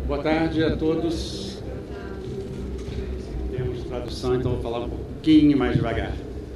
Boa tarde a todos. Temos tradução, então vou falar um pouquinho mais devagar.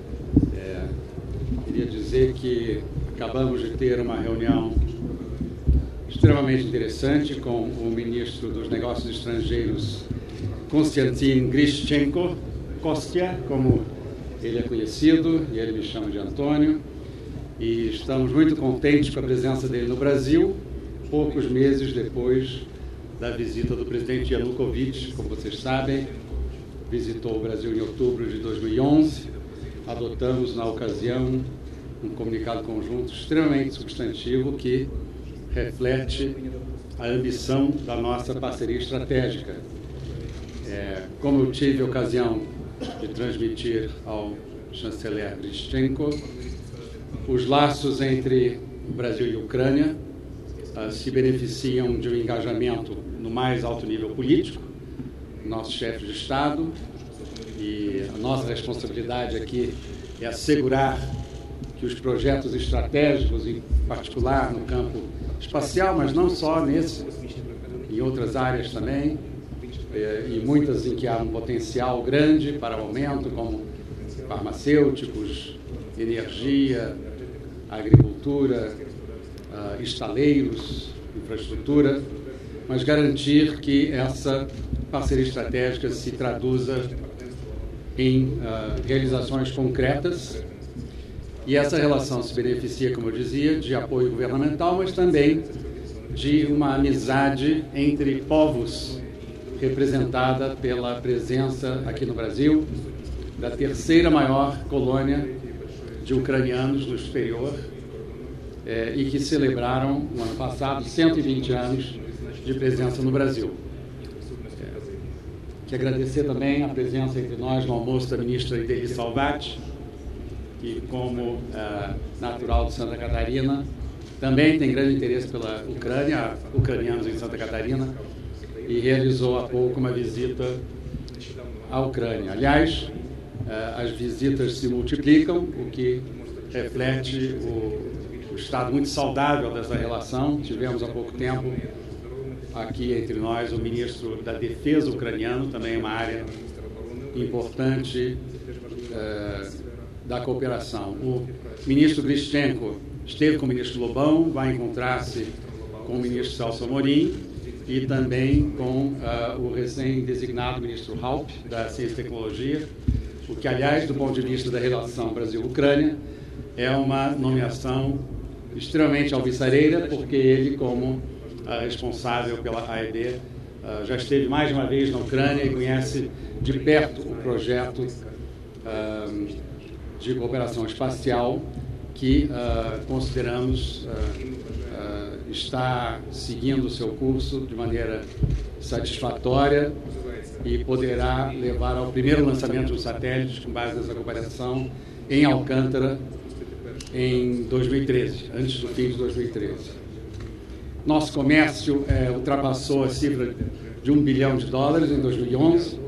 Queria dizer que acabamos de ter uma reunião extremamente interessante com o ministro dos Negócios Estrangeiros, Konstantin Grischenko, Kostya, como ele é conhecido, e ele me chama de Antônio, e estamos muito contentes com a presença dele no Brasil, poucos meses depois da visita do presidente Yanukovych. Como vocês sabem, visitou o Brasil em outubro de 2011. Adotamos, na ocasião, um comunicado conjunto extremamente substantivo que reflete a ambição da nossa parceria estratégica. Como eu tive a ocasião de transmitir ao chanceler Grischenko, os laços entre o Brasil e a Ucrânia se beneficiam de um engajamento no mais alto nível político, nossos chefes de Estado, e a nossa responsabilidade aqui é assegurar que os projetos estratégicos, em particular no campo espacial, mas não só nesse, em outras áreas também, e muitas em que há um potencial grande para aumento, como farmacêuticos, energia, agricultura, estaleiros, infraestrutura, mas garantir que essa parceria estratégica se traduza em realizações concretas. E essa relação se beneficia, como eu dizia, de apoio governamental, mas também de uma amizade entre povos, representada pela presença aqui no Brasil da terceira maior colônia de ucranianos no exterior, e que celebraram, no ano passado, 120 anos de presença no Brasil. Quero agradecer também a presença entre nós no almoço da ministra Ideli Salvati, que, como natural de Santa Catarina, também tem grande interesse pela Ucrânia, ucranianos em Santa Catarina, e realizou há pouco uma visita à Ucrânia. Aliás, as visitas se multiplicam, o que reflete o estado muito saudável dessa relação. Tivemos há pouco tempo aqui entre nós o ministro da Defesa ucraniano, também uma área importante da cooperação. O ministro Grischenko esteve com o ministro Lobão, vai encontrar-se com o ministro Celso Amorim e também com o recém-designado ministro Haupt, da Ciência e Tecnologia, o que, aliás, do ponto de vista da relação Brasil-Ucrânia, é uma nomeação extremamente alvissareira, porque ele, como responsável pela AED, já esteve mais de uma vez na Ucrânia e conhece de perto o projeto de cooperação espacial que consideramos está seguindo o seu curso de maneira satisfatória e poderá levar ao primeiro lançamento dos satélites com base nessa cooperação em Alcântara em 2013, antes do fim de 2013. Nosso comércio ultrapassou a cifra de $1 bilhão em 2011.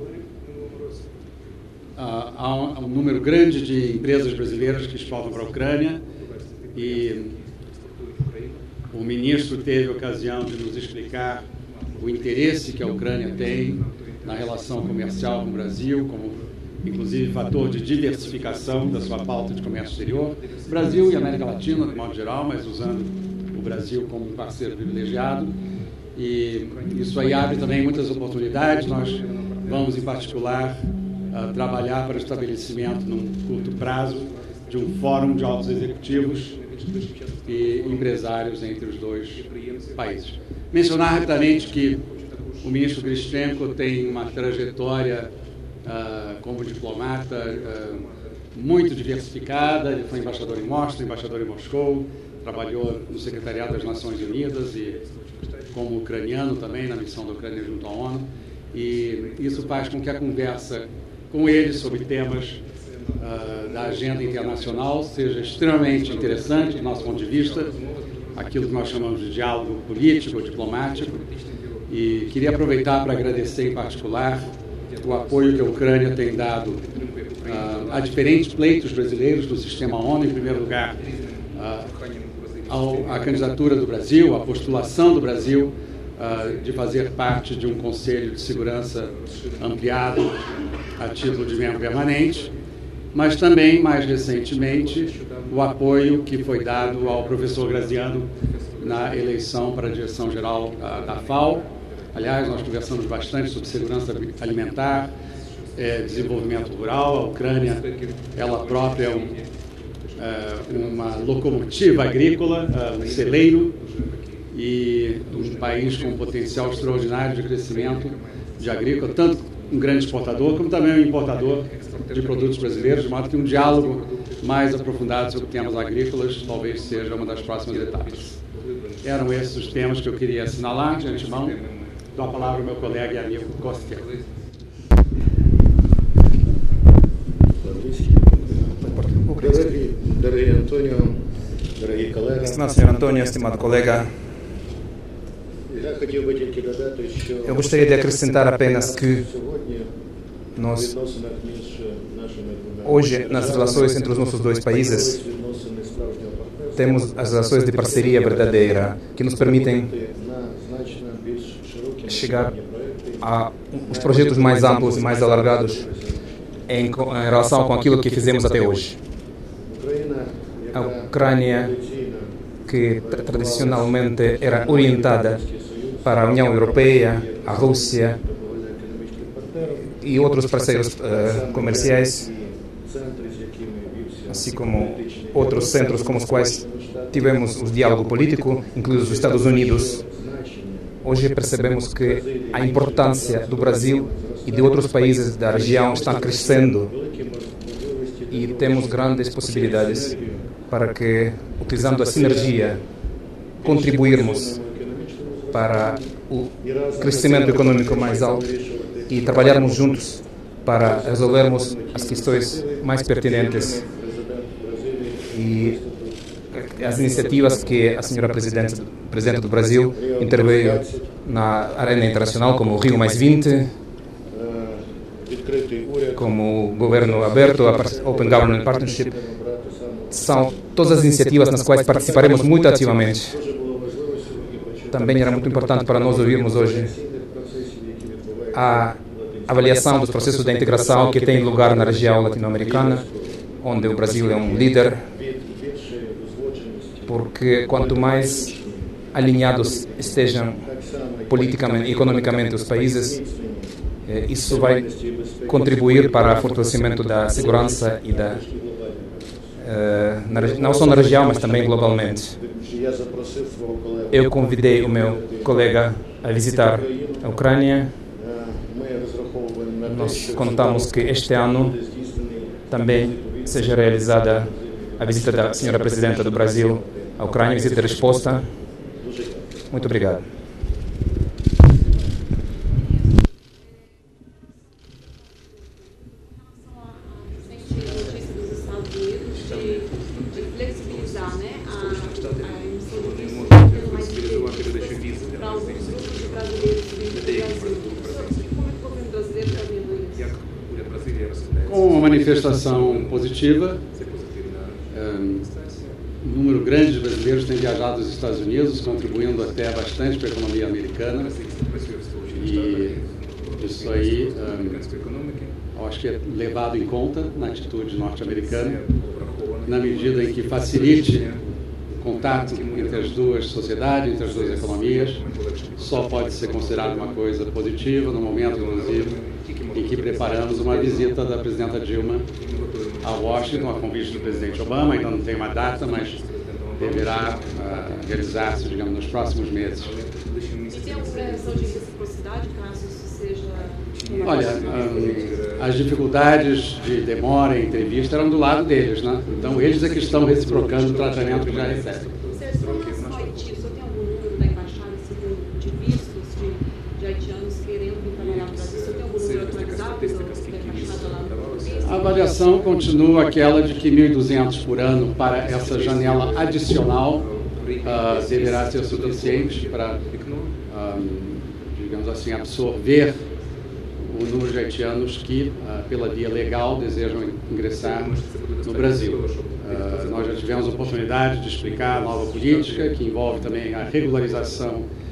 Há um número grande de empresas brasileiras que exportam para a Ucrânia e o ministro teve a ocasião de nos explicar o interesse que a Ucrânia tem na relação comercial com o Brasil, como inclusive fator de diversificação da sua pauta de comércio exterior, Brasil e América Latina, de modo geral, mas usando o Brasil como um parceiro privilegiado. E isso aí abre também muitas oportunidades. Nós vamos, em particular, trabalhar para o estabelecimento, num curto prazo, de um fórum de altos executivos e empresários entre os dois países. Mencionar rapidamente que o ministro Grischenko tem uma trajetória como diplomata muito diversificada. Ele foi embaixador em Mostra, embaixador em Moscou, trabalhou no Secretariado das Nações Unidas e como ucraniano também na missão da Ucrânia junto à ONU, e isso faz com que a conversa com ele sobre temas da agenda internacional seja extremamente interessante do nosso ponto de vista, aquilo que nós chamamos de diálogo político, diplomático, e queria aproveitar para agradecer em particular o apoio que a Ucrânia tem dado a diferentes pleitos brasileiros do sistema ONU, em primeiro lugar a candidatura do Brasil, a postulação do Brasil de fazer parte de um Conselho de Segurança ampliado a título de membro permanente, mas também, mais recentemente, o apoio que foi dado ao professor Graziano na eleição para a direção-geral da FAO. Aliás, nós conversamos bastante sobre segurança alimentar, desenvolvimento rural. A Ucrânia, ela própria é uma locomotiva agrícola, um celeiro, e um país com um potencial extraordinário de crescimento de agrícola, tanto um grande exportador, como também um importador de produtos brasileiros, de modo que um diálogo mais aprofundado sobre temas agrícolas talvez seja uma das próximas etapas. Eram esses os temas que eu queria assinalar. De antemão, dou a palavra ao meu colega e amigo Costello. Estimado senhor Antônio, estimado colega, eu gostaria de acrescentar apenas que nós, hoje, nas relações entre os nossos dois países, temos as relações de parceria verdadeira que nos permitem chegar a os projetos mais amplos e mais alargados em relação com aquilo que fizemos até hoje. A Ucrânia, que tradicionalmente era orientada para a União Europeia, a Rússia e outros parceiros comerciais, assim como outros centros com os quais tivemos o diálogo político, incluindo os Estados Unidos. Hoje percebemos que a importância do Brasil e de outros países da região está crescendo e temos grandes possibilidades para que, utilizando a sinergia, contribuirmos para o crescimento econômico mais alto e trabalharmos juntos para resolvermos as questões mais pertinentes e as iniciativas que a senhora Presidente do Brasil interveio na arena internacional, como o Rio+20, como o Governo Aberto, a Open Government Partnership, são todas as iniciativas nas quais participaremos muito ativamente. Também era muito importante para nós ouvirmos hoje a avaliação dos processos de integração que tem lugar na região latino-americana, onde o Brasil é um líder, porque quanto mais alinhados estejam politicamente e economicamente os países, isso vai contribuir para o fortalecimento da segurança e não só na região, mas também globalmente. Eu convidei o meu colega a visitar a Ucrânia. Nós contamos que este ano também seja realizada a visita da senhora Presidenta do Brasil à Ucrânia, visita de resposta. Muito obrigado. Com uma manifestação positiva, um número grande de brasileiros tem viajado aos Estados Unidos, contribuindo até bastante para a economia americana. E isso aí, eu acho que é levado em conta na atitude norte-americana, na medida em que facilite o contato entre as duas sociedades, entre as duas economias. Só pode ser considerado uma coisa positiva no momento, inclusive, em que preparamos uma visita da presidenta Dilma a Washington, a convite do presidente Obama. Ainda não tem uma data, mas deverá realizar-se, digamos, nos próximos meses. E tem alguma relação de reciprocidade, caso isso seja... Olha, as dificuldades de demora em entrevista eram do lado deles, né? Então, eles é que estão reciprocando o tratamento que já recebem. O senhor tem algum número da embaixada de vistos de haitianos querendo vir trabalhar no Brasil? O senhor tem algum número atualizado da embaixada lá no Brasil? A avaliação continua aquela de que 1.200 por ano para essa janela adicional deverá ser suficiente para, digamos assim, absorver o número de haitianos que, pela via legal, desejam ingressar no Brasil. Nós já tivemos a oportunidade de explicar a nova política, que envolve também a regularização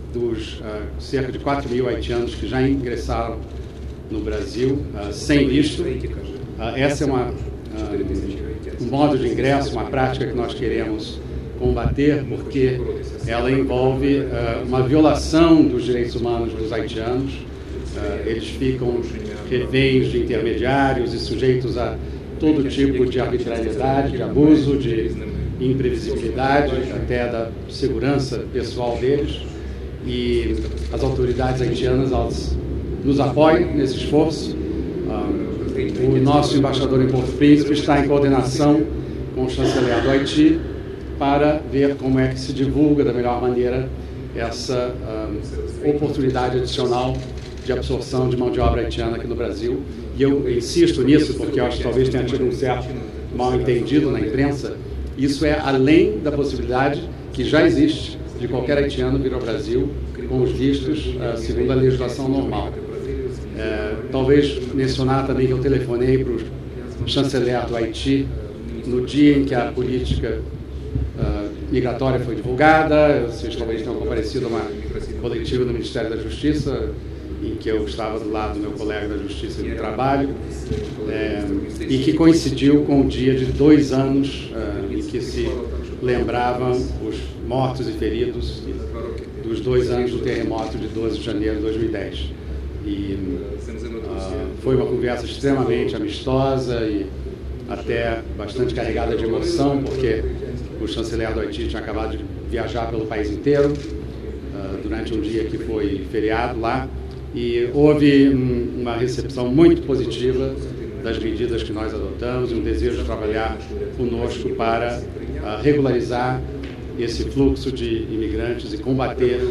dos cerca de 4 mil haitianos que já ingressaram no Brasil sem visto. Essa é um modo de ingresso, uma prática que nós queremos combater, porque ela envolve uma violação dos direitos humanos dos haitianos. Eles ficam reféns de intermediários e sujeitos a todo tipo de arbitrariedade, de abuso, de imprevisibilidade, até da segurança pessoal deles. E as autoridades haitianas, elas nos apoiam nesse esforço. O nosso embaixador em Porto Príncipe está em coordenação com o chanceler do Haiti para ver como é que se divulga da melhor maneira essa oportunidade adicional de absorção de mão de obra haitiana aqui no Brasil. E eu insisto nisso porque eu acho que talvez tenha tido um certo mal-entendido na imprensa. Isso é além da possibilidade que já existe de qualquer haitiano vir ao Brasil com os vistos segundo a legislação normal. Talvez mencionar também que eu telefonei para o chanceler do Haiti no dia em que a política migratória foi divulgada. Vocês talvez tenham comparecido a uma coletiva do Ministério da Justiça, em que eu estava do lado do meu colega da Justiça e do Trabalho, e que coincidiu com o dia de 2 anos em que se lembravam os mortos e feridos dos 2 anos do terremoto de 12 de janeiro de 2010. E foi uma conversa extremamente amistosa e até bastante carregada de emoção, porque o chanceler do Haiti tinha acabado de viajar pelo país inteiro durante um dia que foi feriado lá, e houve uma recepção muito positiva das medidas que nós adotamos e um desejo de trabalhar conosco para regularizar esse fluxo de imigrantes e combater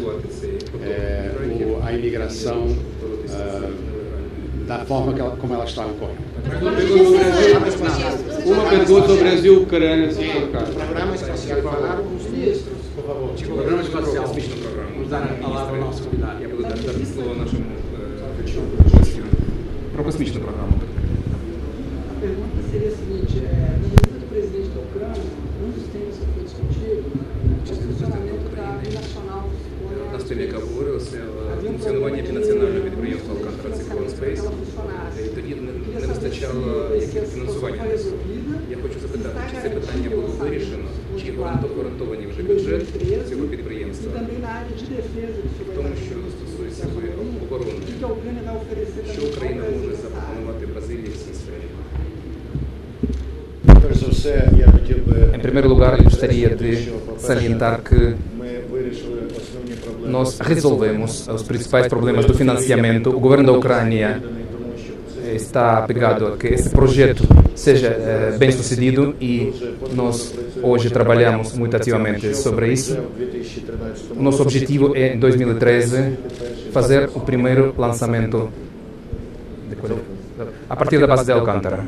a imigração da forma como ela está ocorrendo. Uma pergunta sobre Brasil e Ucrânia. Programa espacial, falaram com os ministros, por favor. Programa espacial. Vamos dar a palavra ao nosso convidado. Про космічну програму. A pergunta seria a seguinte: no momento do presidente da Ucrânia, um dos temas que foi discutido é o funcionamento da binacional. На столі говорилося функціонування бінаціонального підприємства «Алкантара Циклон Спейс». І тоді не вистачало фінансування. Я хочу запитати, чи це питання було вирішено, чи гарантовані вже бюджет цього підприємства, в тому, що стосується оборони, що Україна може запропонувати Бразилії в цій сфері. Em primeiro lugar, eu gostaria de salientar que nós resolvemos os principais problemas do financiamento. O governo da Ucrânia está apegado a que esse projeto seja bem sucedido e nós hoje trabalhamos muito ativamente sobre isso. O nosso objetivo é, em 2013, fazer o primeiro lançamento a partir da base de Alcântara.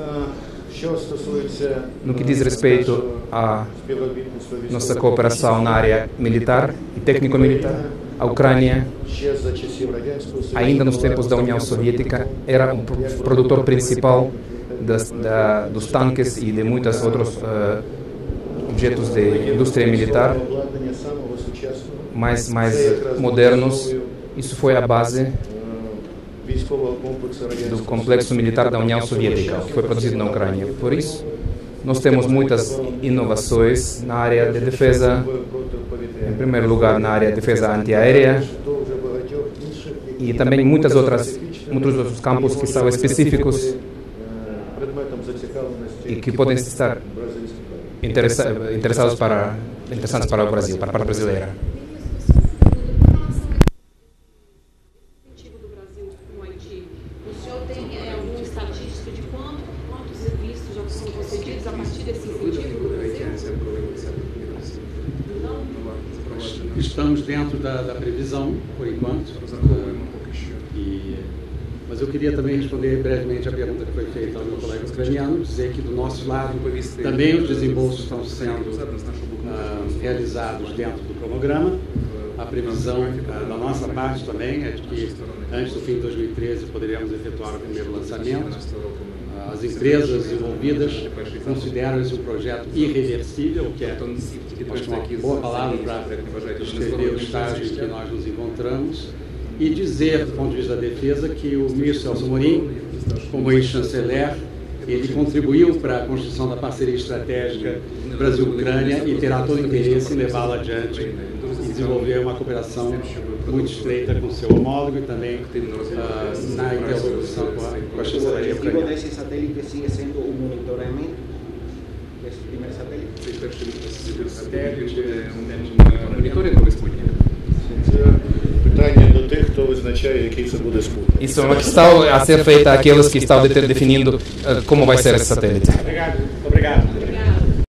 No que diz respeito à nossa cooperação na área militar e técnico-militar, a Ucrânia, ainda nos tempos da União Soviética, era o produtor principal dos tanques e de muitos outros objetos de indústria militar mais modernos. Isso foi a base do complexo militar da União Soviética, que foi produzido na Ucrânia. Por isso, nós temos muitas inovações na área de defesa, em primeiro lugar na área de defesa antiaérea, e também muitos outros campos que são específicos e que podem estar interessantes para o Brasil, para a parte brasileira. Estamos dentro da previsão, por enquanto, mas eu queria também responder brevemente a pergunta que foi feita ao meu colega ucraniano, dizer que do nosso lado também os desembolsos estão sendo realizados dentro do cronograma. A previsão da nossa parte também é de que antes do fim de 2013 poderíamos efetuar o primeiro lançamento. As empresas envolvidas consideram esse um projeto irreversível, que é uma boa palavra para descrever o estágio em que nós nos encontramos, e dizer, do ponto de vista da defesa, que o ministro Celso Amorim, como ex-chanceler, ele contribuiu para a construção da parceria estratégica Brasil-Ucrânia e terá todo o interesse em levá-la adiante e desenvolver uma cooperação muito estreita com seu homólogo e também na interlocução com a chancelaria ucraniana. O objetivo desse satélite sigue sendo o monitoramento desse primeiro satélite? Моніторинговий спутник. Питання до тих, хто визначає, який це буде спутник. Isso é uma questão a ser feita àqueles que estão definindo como vai ser esse satélite. Obrigado.